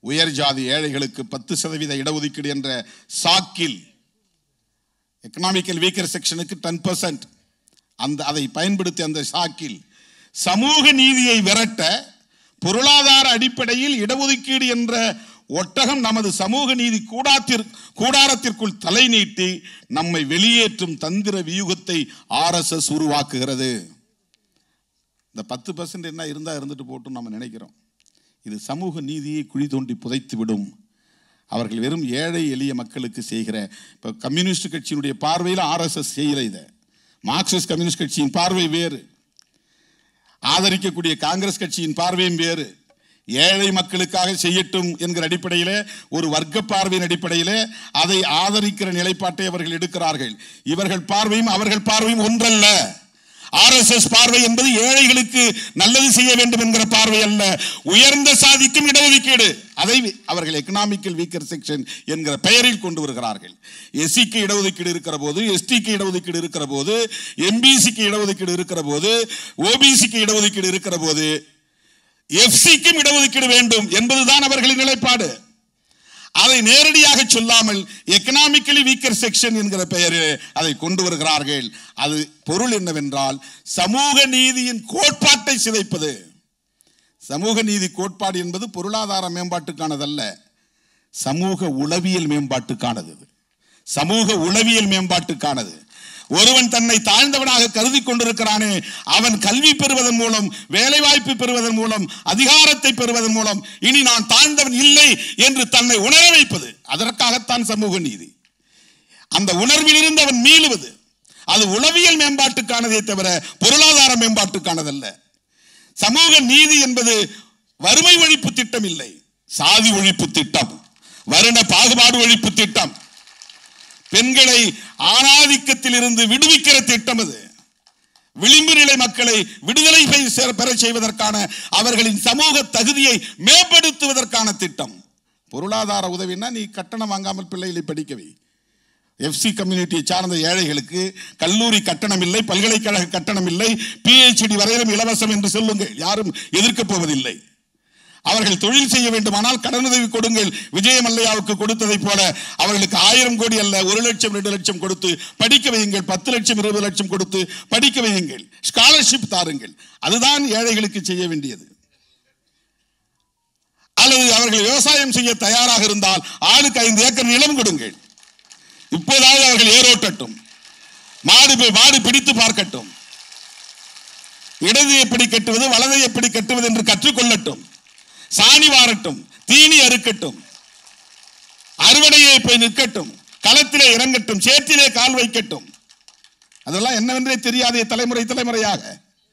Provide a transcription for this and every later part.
உயர் ஜாதி ஏழைகளுக்கு 10% இடஒதுக்கீடு என்ற சாக்கில் எக்கனாமிக்கல் வீக்கர் செக்ஷனுக்கு 10% அதை பயன்படுத்தி அந்த சாக்கில் சமூக நீதியை விரட்ட பொருளாதார அடிப்படையில் இடஒதுக்கீடு என்ற ஒட்டகம் நமது சமூக நீதி கூடாரத்திற்குள் தலை நீட்டி நம்மை வெளியேற்றும் தந்திர வியூகத்தை RSS உருவாக்குகிறது. இந்த 10% என்ன இருந்தா இருந்துட்டு போட்டும் நம்ம நினைக்கிறோம். இது சமூக நீதியை குழி தோண்டி புதைத்து விடும். அவர்கள் வெறும் ஏழை எளிய மக்களுக்கு செய்கிற, இப்போ கம்யூனிஸ்ட் கட்சியினுடைய பார்வையில் RSS செய்யல. இதை மார்க்சிஸ்ட் கம்யூனிஸ்ட் கட்சியின் பார்வை வேறு, ஆதரிக்கக்கூடிய காங்கிரஸ் கட்சியின் பார்வையும் வேறு. ஏழை மக்களுக்காக செய்யட்டும் என்கிற அடிப்படையில், ஒரு வர்க்க பார்வையின் அடிப்படையில் அதை ஆதரிக்கிற நிலைப்பாட்டை அவர்கள் எடுக்கிறார்கள். இவர்கள் பார்வையும் அவர்கள் பார்வையும் ஒன்றல்ல. RSS பார்வை என்பது ஏழைகளுக்கு நல்லது செய்ய வேண்டும் என்கிற பார்வை அல்ல, உயர்ந்த சாதிக்கும் இடஒதுக்கீடு. அதை அவர்கள் எக்கனாமிக்கல் வீக்கர் செக்ஷன் என்கிற பெயரில் கொண்டு வருகிறார்கள். SCக்கு இடஒதுக்கீடு இருக்கிற போது, STக்கு இடஒதுக்கீடு இருக்கிற போது, MBCக்கு இடஒதுக்கீடு இருக்கிற போது, OBCக்கு இடஒதுக்கீடு இருக்கிற போது FCக்கும் இடஒதுக்கீடு வேண்டும் என்பதுதான் அவர்களின் நிலைப்பாடு. அதை நேரடியாக சொல்லாமல் எக்கனாமிக்கலி வீக்கர் செக்ஷன் என்கிற பெயரில் அதை கொண்டு வருகிறார்கள். அது பொருள் என்னவென்றால் சமூக நீதியின் கோட்பாட்டை சிதைப்பது. சமூக நீதி கோட்பாடு என்பது பொருளாதார மேம்பாட்டுக்கானதல்ல, சமூக உளவியல் மேம்பாட்டுக்கானது. சமூக உளவியல் மேம்பாட்டுக்கானது. ஒருவன் தன்னை தாழ்ந்தவனாக கருதி கொண்டிருக்கிறானே, அவன் கல்வி பெறுவதன் மூலம், வேலைவாய்ப்பு பெறுவதன் மூலம், அதிகாரத்தை பெறுவதன் மூலம் இனி நான் தாழ்ந்தவன் இல்லை என்று தன்னை உணர வைப்பது. அதற்காகத்தான் சமூக நீதி. அந்த உணர்வில் இருந்து அவன் மீளுவது. அது உளவியல் மேம்பாட்டுக்கானதே தவிர பொருளாதார மேம்பாட்டுக்கானதல்ல. சமூக நீதி என்பது வறுமை ஒழிப்பு திட்டம் இல்லை, சாதி ஒழிப்பு திட்டம், வருண பாகுபாடு ஒழிப்பு திட்டம், பெண்களை ஆணாதிக்கத்தில் இருந்து விடுவிக்கிற திட்டம். அது விளிம்பு நிலை மக்களை விடுதலை பெற செய்வதற்கான, அவர்களின் சமூக தகுதியை மேம்படுத்துவதற்கான திட்டம். பொருளாதார உதவினா நீ கட்டணம் வாங்காமல் பிள்ளைகளை படிக்கவை. FC கம்யூனிட்டியை சார்ந்த ஏழைகளுக்கு கல்லூரி கட்டணம் இல்லை, பல்கலைக்கழக கட்டணம் இல்லை, PhD வரையிலும் இலவசம் என்று சொல்லுங்கள், யாரும் எதிர்க்கப் போவதில்லை. அவர்கள் தொழில் செய்ய வேண்டுமானால் கடனுதவி கொடுங்கள். விஜய மல்லையாவுக்கு கொடுத்ததை போல அவர்களுக்கு 1000 கோடி அல்ல, 1 லட்சம் 2 லட்சம் கொடுத்து படிக்க வையுங்கள், 10 லட்சம் 20 லட்சம் கொடுத்து படிக்க வையுங்கள், ஸ்காலர்ஷிப் தாருங்கள். அதுதான் ஏழைகளுக்கு செய்ய வேண்டியது. அல்லது அவர்கள் விவசாயம் செய்ய தயாராக இருந்தால் ஆளுக்கு 5 ஏக்கர் நிலம் கொடுங்கள். இப்போதாவது அவர்கள் ஏரோட்டட்டும், மாடு பிடித்து பார்க்கட்டும், இடது எப்படி கட்டுவது வலதை எப்படி கட்டுவது என்று கற்றுக்கொள்ளட்டும், சாணி வாரட்டும், தீனி அறுக்கட்டும், அறுவடையை போய் நிற்கட்டும், களத்திலே இறங்கட்டும், சேற்றிலே கால் வைக்கட்டும். அதெல்லாம் என்னவென்றே தெரியாதே தலைமுறையாக.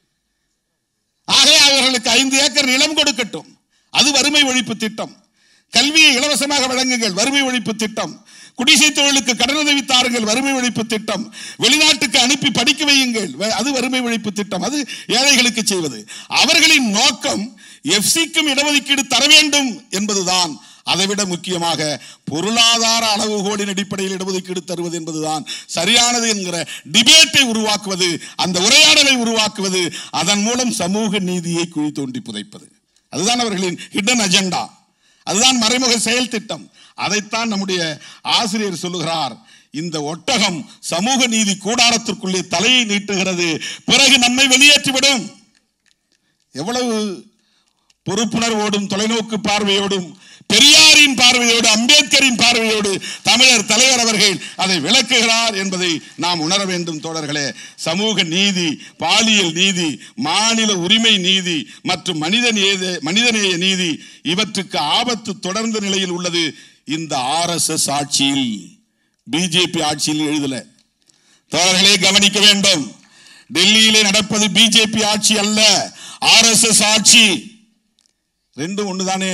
ஆகவே அவர்களுக்கு 5 ஏக்கர் நிலம் கொடுக்கட்டும். அது வறுமை ஒழிப்பு திட்டம். கல்வியை இலவசமாக வழங்குங்கள், வறுமை ஒழிப்பு திட்டம். குடிசை தொழிலுக்கு கடனுதவி தாருங்கள், வறுமை ஒழிப்பு திட்டம். வெளிநாட்டுக்கு அனுப்பி படிக்க வையுங்கள், அது வறுமை ஒழிப்பு திட்டம். அது ஏழைகளுக்கு செய்வது. அவர்களின் நோக்கம் FCக்கும் இடஒதுக்கீடு தர வேண்டும் என்பதுதான். அதைவிட முக்கியமாக பொருளாதார அளவுகோலின் அடிப்படையில் இடஒதுக்கீடு தருவது என்பதுதான் சரியானது என்கிற டிபேட்டை உருவாக்குவது, அந்த உரையாடலை உருவாக்குவது, அதன் மூலம் சமூக நீதியை குழி தோண்டி புதைப்பது. அதுதான் அவர்களின் ஹிடன் அஜெண்டா, அதுதான் மறைமுக செயல் திட்டம். அதைத்தான் நம்முடைய ஆசிரியர் சொல்லுகிறார், இந்த ஒட்டகம் சமூக நீதி கூடாரத்திற்குள்ளே தலையை நீட்டுகிறது, பிறகு நம்மை வெளியேற்றிவிடும். எவ்வளவு பொறுப்புணர்வோடும் தொலைநோக்கு பார்வையோடும் பெரியாரின் பார்வையோடு அம்பேத்கரின் பார்வையோடு தமிழர் தலைவர் அவர்கள் அதை விளக்குகிறார் என்பதை நாம் உணர வேண்டும் தோழர்களே. சமூக நீதி, பாலியல் நீதி, மாநில உரிமை நீதி மற்றும் மனிதநேய நீதி இவற்றுக்கு ஆபத்து தொடர்ந்த நிலையில் உள்ளது. இந்த RSS ஆட்சியில், பிஜேபி ஆட்சியில் எழுதல தோழர்களே, கவனிக்க வேண்டும். டெல்லியிலே நடப்பது பிஜேபி ஆட்சி அல்ல, RSS ஆட்சி. ரெண்டும் ஒண்ணுதானே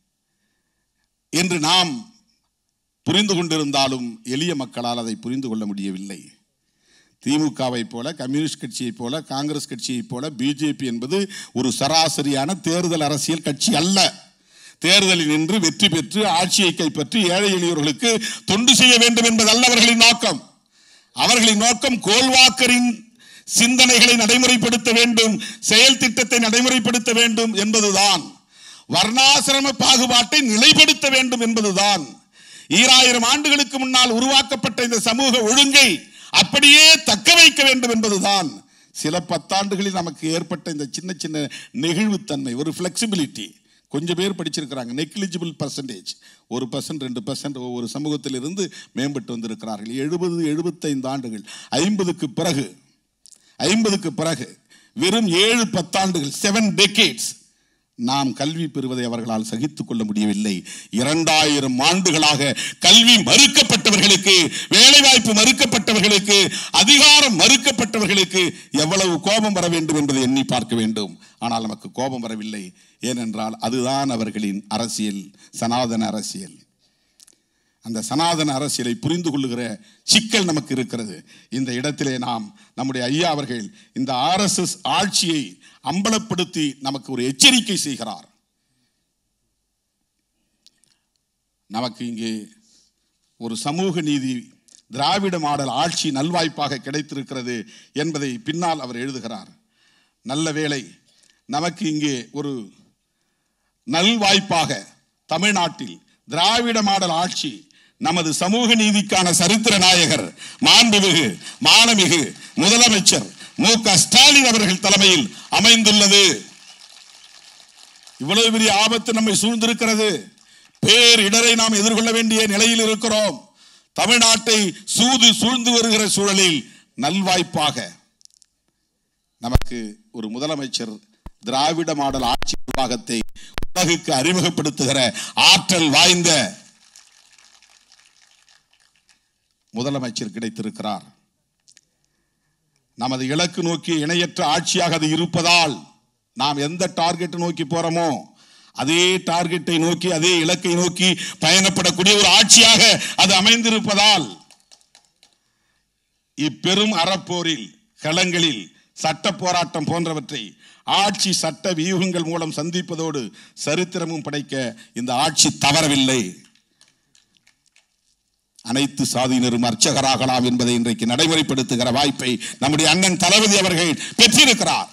என்று நாம் புரிந்து கொண்டிருந்தாலும் எளிய மக்களால் அதை புரிந்து கொள்ள முடியவில்லை. திமுகவை போல, கம்யூனிஸ்ட் கட்சியை போல, காங்கிரஸ் கட்சியை போல பிஜேபி என்பது ஒரு சராசரியான தேர்தல் அரசியல் கட்சி அல்ல. தேர்தலில் நின்று வெற்றி பெற்று ஆட்சியை கைப்பற்றி ஏழை எளியோர்களுக்கு தொண்டு செய்ய வேண்டும் என்பதல்ல அவர்களின் நோக்கம். அவர்களின் நோக்கம் கோல்வாக்கரின் சிந்தனைகளை நடைமுறைப்படுத்த வேண்டும், செயல் திட்டத்தை நடைமுறைப்படுத்த வேண்டும் என்பதுதான். வர்ணாசிரம பாகுபாட்டை நிலைப்படுத்த வேண்டும் என்பதுதான் 2000 ஆண்டுகளுக்கு முன்னால் உருவாக்கப்பட்ட இந்த சமூக ஒழுங்கை அப்படியே தக்க வைக்க வேண்டும் என்பதுதான் சில 10 ஆண்டுகளில் நமக்கு ஏற்பட்ட இந்த சின்ன சின்ன நெகிழ்வுத்தன்மை, ஒரு ஃபிளெக்சிபிலிட்டி. கொஞ்சம் பேர் படிச்சிருக்கிறாங்க, நெக்லிஜிபிள் பர்சன்டேஜ், 1% 2% ஒவ்வொரு சமூகத்தில் இருந்து மேம்பட்டு வந்திருக்கிறார்கள். 70-75 ஆண்டுகள், 50க்கு பிறகு வெறும் 7-10 ஆண்டுகள், 7 decades நாம் கல்வி பெறுவதை அவர்களால் சகித்துக் கொள்ள முடியவில்லை. 2000 ஆண்டுகளாக கல்வி மறுக்கப்பட்டவர்களுக்கு, வேலைவாய்ப்பு மறுக்கப்பட்டவர்களுக்கு, அதிகாரம் மறுக்கப்பட்டவர்களுக்கு எவ்வளவு கோபம் வர வேண்டும் என்பதை எண்ணி பார்க்க வேண்டும். ஆனால் நமக்கு கோபம் வரவில்லை. ஏனென்றால் அதுதான் அவர்களின் அரசியல், சனாதன அரசியல். அந்த சனாதன அரசியலை புரிந்து கொள்ளுகிற சிக்கல் நமக்கு இருக்கிறது. இந்த இடத்திலே நாம் நம்முடைய ஐயா அவர்கள் இந்த RSS ஆட்சியை அம்பலப்படுத்தி நமக்கு ஒரு எச்சரிக்கை செய்கிறார். நமக்கு இங்கே ஒரு சமூக நீதி திராவிட மாடல் ஆட்சி நல்வாய்ப்பாக கிடைத்திருக்கிறது என்பதை பின்னால் அவர் எழுதுகிறார். நல்ல வேளை நமக்கு இங்கே ஒரு நல்வாய்ப்பாக தமிழ்நாட்டில் திராவிட மாடல் ஆட்சி நமது சமூக நீதிக்கான சரித்திர நாயகர் மாண்புமிகு மாண்புமிகு முதலமைச்சர் மு.க. ஸ்டாலின் அவர்கள் தலைமையில் அமைந்துள்ளது. இவ்வளவு பெரிய ஆபத்து நம்மை சூழ்ந்திருக்கிறது. பேரிடரை நாம் எதிர்கொள்ள வேண்டிய நிலையில் இருக்கிறோம். தமிழ்நாட்டை சூழ்ந்து வருகிற சூழலில் நல்வாய்ப்பாக நமக்கு ஒரு முதலமைச்சர் திராவிட மாடல் ஆட்சி நிர்வாகத்தை உலகுக்கு அறிமுகப்படுத்துகிற ஆற்றல் வாய்ந்த முதலமைச்சர் கிடைத்திருக்கிறார். நமது இலக்கு நோக்கி இணையற்ற ஆட்சியாக அது இருப்பதால் நாம் எந்த டார்கெட்டை நோக்கி போறோமோ அதே டார்கெட்டை நோக்கி, அதே இலக்கை நோக்கி பயணப்படக்கூடிய ஒரு ஆட்சியாக அது அமைந்திருப்பதால் இப்பெரும் அறப்போரில் களங்களில் சட்ட போராட்டம் போன்றவற்றை ஆட்சி சட்ட வியூகங்கள் மூலம் சந்திப்பதோடு சரித்திரமும் படைக்க இந்த ஆட்சி தவறவில்லை. அனைத்து சாதியினரும் அர்ச்சகராகலாம் என்பதை இன்றைக்கு நடைமுறைப்படுத்துகிற வாய்ப்பை நம்முடைய அண்ணன் தளபதி அவர்கள் பெற்றிருக்கிறார்.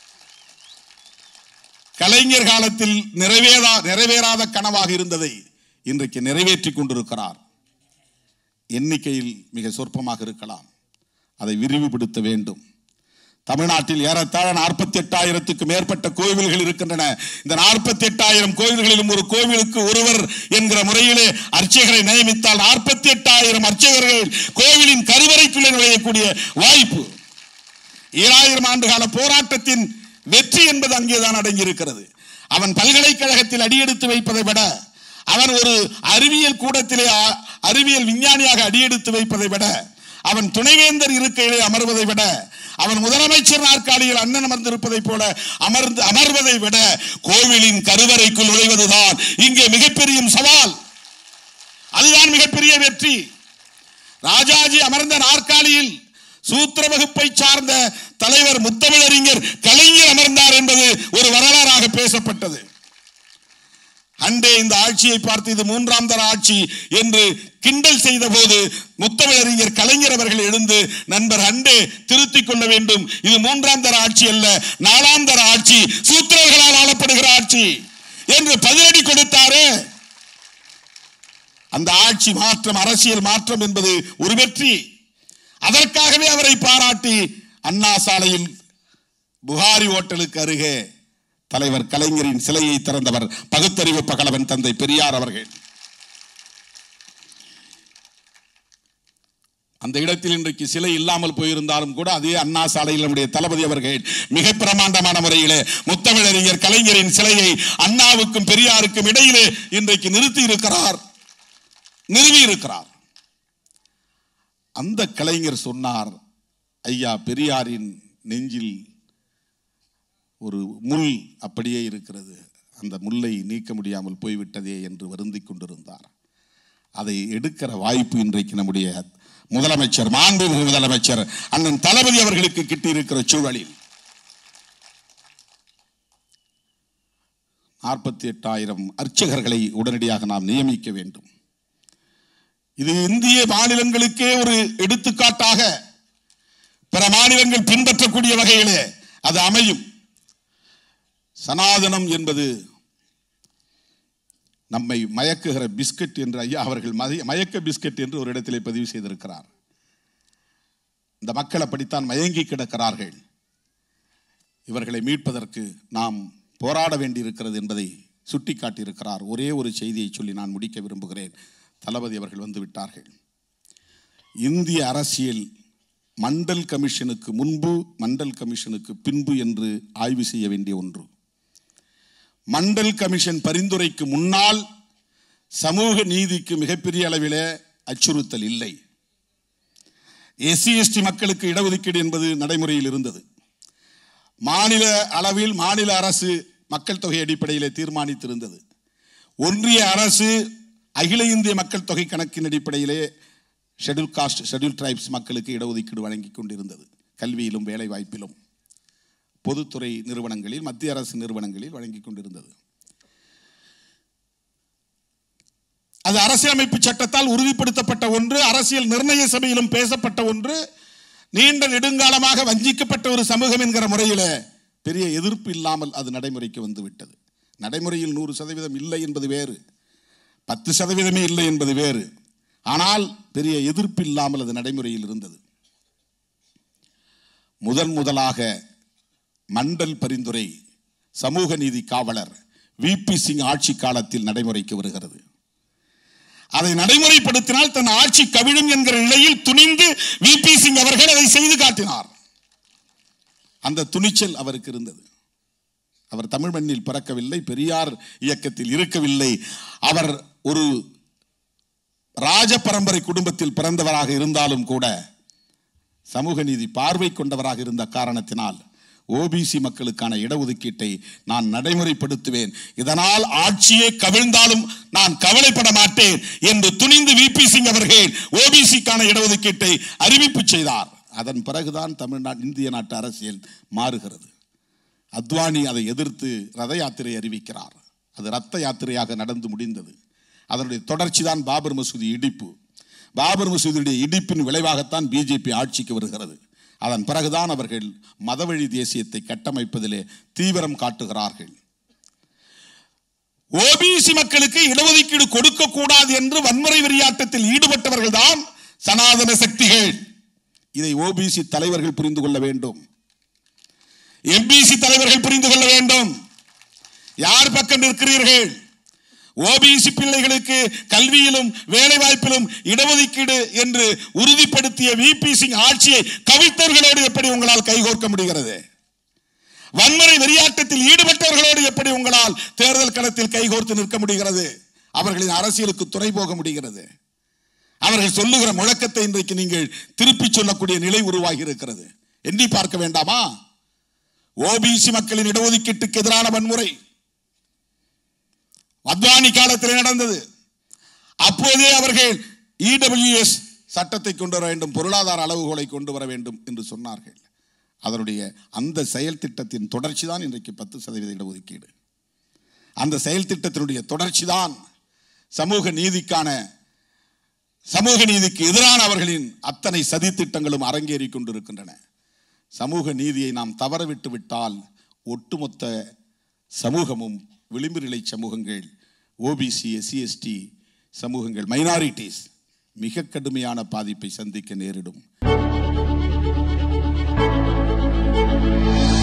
கலைஞர் காலத்தில் நிறைவேறாத கனவாக இருந்ததை இன்றைக்கு நிறைவேற்றிக் கொண்டிருக்கிறார். எண்ணிக்கையில் மிக சொற்பமாக இருக்கலாம், அதை விரிவுபடுத்த வேண்டும். தமிழ்நாட்டில் ஏறத்தாழ 48,000க்கும் மேற்பட்ட கோவில்கள் இருக்கின்றன. இந்த 48,000 கோவில்களிலும் ஒரு கோவிலுக்கு ஒருவர் என்கிற முறையிலே அர்ச்சகரை நியமித்தால் 48,000 அர்ச்சகர்கள் கோவிலின் கருவறைக்குள்ளே நுழையக்கூடிய வாய்ப்பு. 2000 ஆண்டுகால போராட்டத்தின் வெற்றி என்பது அங்கேதான் அடங்கியிருக்கிறது. அவன் பல்கலைக்கழகத்தில் அடியெடுத்து வைப்பதை விட, அவன் ஒரு அறிவியல் கூடத்திலே அறிவியல் விஞ்ஞானியாக அடியெடுத்து வைப்பதை விட, அவன் துணைவேந்தர் இருக்கையிலே அமர்வதை விட, அவன் முதலமைச்சர் நாற்காலியில் அண்ணன் அமர்ந்திருப்பதை போல அமர்வதை விட கோவிலின் கருவறைக்குள் நுழைவதுதான் இங்கே மிகப்பெரிய சவால். அதுதான் மிகப்பெரிய வெற்றி. ராஜாஜி அமர்ந்த நாற்காலியில் சூத்திர வகுப்பை சார்ந்த தலைவர் முத்தமிழறிஞர் கலைஞர் அமர்ந்தார் என்பது ஒரு வரலாறாக பேசப்பட்டது. அண்டே இந்த ஆட்சியை பார்த்து இது 3ஆம் தர ஆட்சி என்று கிண்டல் செய்த போது முத்தமிழறிஞர் கலைஞர் அவர்கள் எழுந்து, நண்பர் அண்டே திருத்திக் கொள்ள வேண்டும், இது 3ஆம் தர ஆட்சி அல்ல, 4ஆம் தர ஆட்சி, சூத்திரர்களால் ஆளப்படுகிற ஆட்சி என்று பதிலடி கொடுத்தாரே. அந்த ஆட்சி மாற்றம், அரசியல் மாற்றம் என்பது ஒரு வெற்றி. அதற்காகவே அவரை பாராட்டி அண்ணா சாலையில் புகாரி ஹோட்டலுக்கு அருகே தலைவர் கலைஞரின் சிலையை திறந்தவர் பகுத்தறிவு பகலவன் தந்தை பெரியார் அவர்கள். அந்த இடத்தில் இன்றைக்கு சிலை இல்லாமல் போயிருந்தாலும் கூட அதே அண்ணா சாலையில் நம்முடைய தளபதி அவர்கள் மிக பிரமாண்டமான முறையிலே முத்தமிழறிஞர் கலைஞரின் சிலையை அண்ணாவுக்கும் பெரியாருக்கும் இடையிலே இன்றைக்கு நிறுவி இருக்கிறார். அந்த கலைஞர் சொன்னார், ஐயா பெரியாரின் நெஞ்சில் ஒரு முள் அப்படியே இருக்கிறது, அந்த முல்லை நீக்க முடியாமல் போய்விட்டதே என்று வருந்திக் கொண்டிருந்தார். அதை எடுக்கிற வாய்ப்பு இன்றைக்கு நம்முடைய முதலமைச்சர், மாண்புமிகு முதலமைச்சர் அண்ணன் தளபதி அவர்களுக்கு கிட்டியிருக்கிற சூழலில் 48,000 அர்ச்சகர்களை உடனடியாக நாம் நியமிக்க வேண்டும். இது இந்திய மாநிலங்களுக்கே ஒரு எடுத்துக்காட்டாக பிற மாநிலங்கள் பின்பற்றக்கூடிய வகையிலே அது அமையும். சனாதனம் என்பது நம்மை மயக்குகிற பிஸ்கட் என்று ஐயா அவர்கள் மயக்க பிஸ்கட் என்று ஒரு இடத்திலே பதிவு செய்திருக்கிறார். இந்த மக்கள் அப்படித்தான் மயங்கி கிடக்கிறார்கள். இவர்களை மீட்பதற்கு நாம் போராட வேண்டியிருக்கிறது என்பதை சுட்டிக்காட்டியிருக்கிறார். ஒரே ஒரு செய்தியை சொல்லி நான் முடிக்க விரும்புகிறேன். தளபதி அவர்கள் வந்து விட்டார்கள். இந்திய அரசியல் மண்டல் கமிஷனுக்கு முன்பு, மண்டல் கமிஷனுக்கு பின்பு என்று ஆய்வு செய்ய வேண்டிய ஒன்று. மண்டல் கமிஷன் பரிந்துரைக்கு முன்னால் சமூக நீதிக்கு மிகப்பெரிய அளவில் அச்சுறுத்தல் இல்லை. SC/ST மக்களுக்கு இடஒதுக்கீடு என்பது நடைமுறையில் இருந்தது. மாநில அளவில் மாநில அரசு மக்கள் தொகை அடிப்படையில் தீர்மானித்திருந்தது. ஒன்றிய அரசு அகில இந்திய மக்கள் தொகை கணக்கின் அடிப்படையிலே ஷெட்யூல் காஸ்ட், ஷெட்யூல் டிரைப்ஸ் மக்களுக்கு இடஒதுக்கீடு வழங்கி கொண்டிருந்தது. கல்வியிலும் வேலை வாய்ப்பிலும் பொதுத்துறை நிறுவனங்களில், மத்திய அரசு நிறுவனங்களில் வழங்கி கொண்டிருந்தது. அது அரசியலமைப்பு சட்டத்தால் உறுதிப்படுத்தப்பட்ட ஒன்று, அரசியல் நிர்ணய சபையிலும் பேசப்பட்ட ஒன்று. நீண்ட நெடுங்காலமாக வஞ்சிக்கப்பட்ட ஒரு சமூகம் என்கிற முறையில் பெரிய எதிர்ப்பு இல்லாமல் அது நடைமுறைக்கு வந்துவிட்டது. நடைமுறையில் 100% இல்லை என்பது வேறு, 10% இல்லை என்பது வேறு. ஆனால் பெரிய எதிர்ப்பு இல்லாமல் அது நடைமுறையில் இருந்தது. முதலாக மண்டல் பரிந்துரை சமூக நீதி காவலர் VP சிங் ஆட்சி காலத்தில் நடைமுறைக்கு வருகிறது. அதை நடைமுறைப்படுத்தினால் தன் ஆட்சி கவிழும் என்கிற நிலையில் துணிந்து VP சிங் அவர்கள் அதை செய்து காட்டினார். அந்த துணிச்சல் அவருக்கு இருந்தது. அவர் தமிழ் மண்ணில் பிறக்கவில்லை, பெரியார் இயக்கத்தில் இருக்கவில்லை. அவர் ஒரு ராஜ பரம்பரை குடும்பத்தில் பிறந்தவராக இருந்தாலும் கூட சமூக நீதி பார்வை கொண்டவராக இருந்த காரணத்தினால் OBC மக்களுக்கான இடஒதுக்கீட்டை நான் நடைமுறைப்படுத்துவேன், இதனால் ஆட்சியே கவிழ்ந்தாலும் நான் கவலைப்பட மாட்டேன் என்று துணிந்து VP சிங் அவர்கள் OBCக்கான இடஒதுக்கீட்டை அறிவிப்பு செய்தார். அதன் பிறகுதான் இந்திய நாட்டு அரசியல் மாறுகிறது. அத்வானி அதை எதிர்த்து ரத யாத்திரை அறிவிக்கிறார். அது ரத்த யாத்திரையாக நடந்து முடிந்தது. அதனுடைய தொடர்ச்சி தான் பாபர் மசூதி இடிப்பு. பாபர் மசூதியுடைய இடிப்பின் விளைவாகத்தான் BJP ஆட்சிக்கு வருகிறது. அதன் பிறகுதான் அவர்கள் மதவழி தேசியத்தை கட்டமைப்பதிலே தீவிரம் காட்டுகிறார்கள். OBC மக்களுக்கு இடஒதுக்கீடு கொடுக்க கூடாது என்று வன்முறை வெறியாட்டத்தில் ஈடுபட்டவர்கள் தான் சனாதன சக்திகள். இதை OBC தலைவர்கள் புரிந்து கொள்ள வேண்டும், MBC தலைவர்கள் புரிந்து கொள்ள வேண்டும். யார் பக்கம் நிற்கிறீர்கள்? OBC பிள்ளைகளுக்கு கல்வியிலும் வேலை வாய்ப்பிலும் இடஒதுக்கீடு என்று உறுதிப்படுத்திய VP சிங் ஆட்சியை கவிழ்த்தவர்களோடு எப்படி உங்களால் கைகோர்க்க முடிகிறது? வன்முறை வெறியாட்டத்தில் ஈடுபட்டவர்களோடு எப்படி உங்களால் தேர்தல் களத்தில் கைகோர்த்து நிற்க முடிகிறது? அவர்களின் அரசியலுக்கு துணை போக முடிகிறது? அவர்கள் சொல்லுகிற முழக்கத்தை இன்றைக்கு நீங்கள் திருப்பி சொல்லக்கூடிய நிலை உருவாகி இருக்கிறது. எண்ணி பார்க்க வேண்டாமா? OBC மக்களின் இடஒதுக்கீட்டுக்கு எதிரான வன்முறை அத்வானி காலத்தில் நடந்தது. அப்போதே அவர்கள் EWS சட்டத்தை கொண்டு வர வேண்டும், பொருளாதார அளவுகோலை கொண்டு வர வேண்டும் என்று சொன்னார்கள். அதனுடைய அந்த செயல் திட்டத்தின் தொடர்ச்சி தான் இன்றைக்கு 10% இடஒதுக்கீடு. அந்த செயல் திட்டத்தினுடைய தொடர்ச்சி தான் சமூக நீதிக்கு எதிரான அவர்களின் அத்தனை சதி திட்டங்களும் அரங்கேறி கொண்டிருக்கின்றன. சமூக நீதியை நாம் தவறவிட்டு விட்டால் ஒட்டுமொத்த சமூகமும், விளிம்பு நிலை சமூகங்கள், OBC, SC/ST சமூகங்கள், மைனாரிட்டிஸ் மிக கடுமையான பாதிப்பை சந்திக்க நேரிடும்.